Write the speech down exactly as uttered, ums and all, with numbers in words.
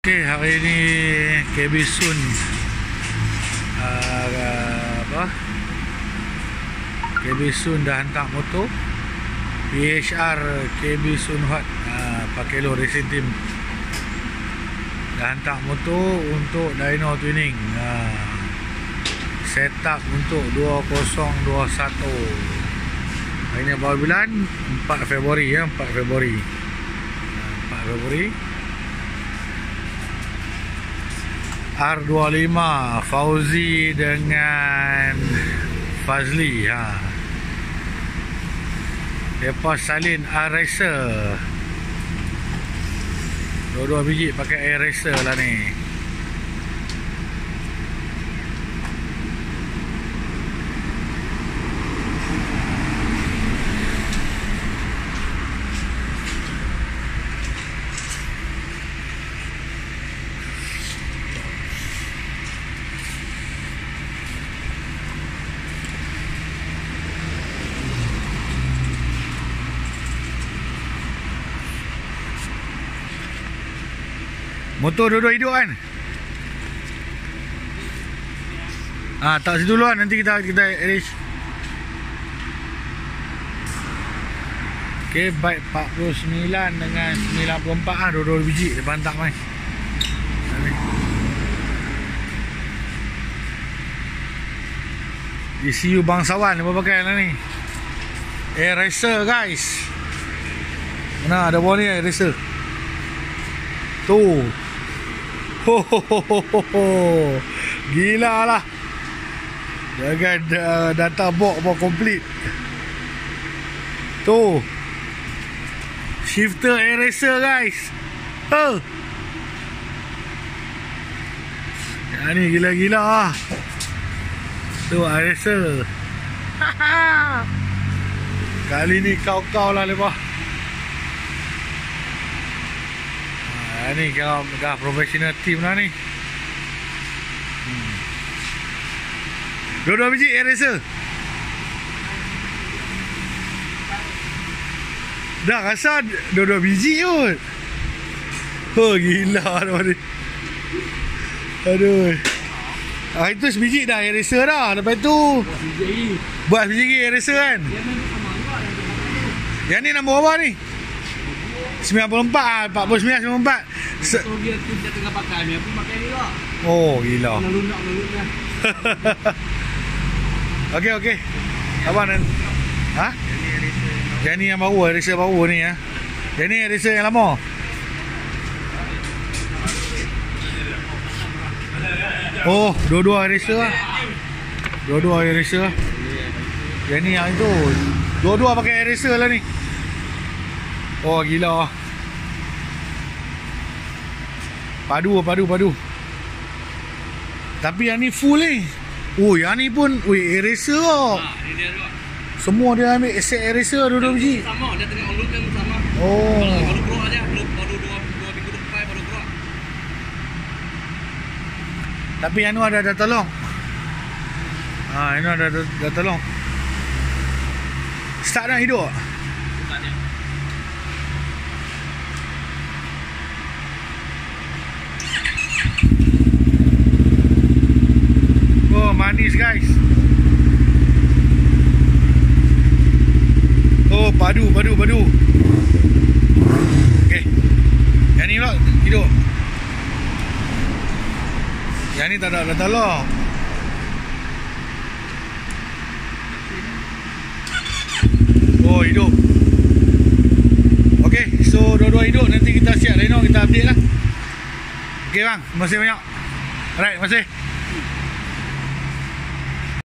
Okey, hari ni K B Sun uh, apa? K B Sun dah hantar motor P H R K B Sun Hot uh, pakai lo racing team. Dah hantar motor untuk dyno tuning. Uh, set up untuk dua kosong dua satu. Hari ni baru bulan empat Februari ya, empat Februari. Uh, empat Februari. R dua puluh lima Fauzi dengan Fazli ha. Lepas salin air racer. Dua-dua biji pakai air racer lah ni. Motor dua-dua hidup kan? Ah, tak situ dulu kan, nanti kita kita arrange. Okey, baik empat puluh sembilan dengan sembilan puluh empat ah, dua-dua biji dia bantak mai. E C U bangsawan dia pakai lah ni. Air racer guys. Mana ada bawah ni air racer. Tu. Ho ho ho ho ho. Gila lah. Jangan uh, data box pun komplit. Tu. Shifter air racer guys. Huh. Ya ni gila-gila lah. Tu air racer. Kali ni kau-kau lah lepas. Ha, ni kalau dah professional team lah ni. Hmm. Dua-dua biji air racer. Dah rasa dua-dua biji kot. Oh gila ni. Aduh. Ah, itu sebiji dah air racer dah. Lepas tu buat biji lagi air racer kan. Yang ni nombor apa ni? sembilan puluh empat ah, empat puluh sembilan, sembilan puluh empat. Se- so, dia tu dia tengah pakai ni, aku pakai ni lah. Oh, gila. Lunak-lunak. Okey, okey. Apa nan? Ha? Yang ni yang baru, racer baru ni ya. Yang ni racer yang lama. Oh, dua-dua racer lah. Dua-dua racer lah. Yang ni yang itu. Dua-dua pakai racer lah ni. Oh gila. Padu padu padu. Tapi yang ni full ni. Oh yang ni pun weh eraser lah. Ha, dia dia dua. Semua dia ambil set eraser dua-dua biji. Sama, dia tengah urut kan sama. Oh. Kalau baru keluar aja, baru baru dua dua minggu depan baru keluar. Tapi yang ni ada dah tolong. Ha, ini ada dah, dah tolong. Start dah hidup. Oh manis guys. Oh padu padu padu. Okey. Yang ni pula hidup. Yang ni tak ada dah tolong. Oh hidup. Okey, so dua-dua hidup, nanti kita siap dyno, kita update lah. Okey bang, terima kasih banyak. Alright, terima kasih.